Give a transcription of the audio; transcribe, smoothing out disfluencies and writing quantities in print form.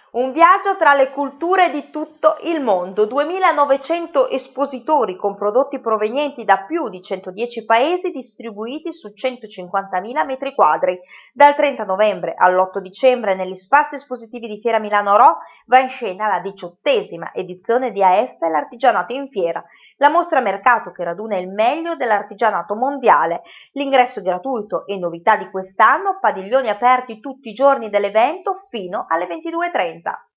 Un viaggio tra le culture di tutto il mondo, 2900 espositori con prodotti provenienti da più di 110 paesi distribuiti su 150.000 metri quadri. Dal 30 novembre all'8 dicembre negli spazi espositivi di Fiera Milano Rho va in scena la 18ª edizione di AF l'Artigianato in Fiera, la mostra mercato che raduna il meglio dell'artigianato mondiale. L'ingresso è gratuito e novità di quest'anno, padiglioni aperti tutti i giorni dell'evento fino alle 22:30.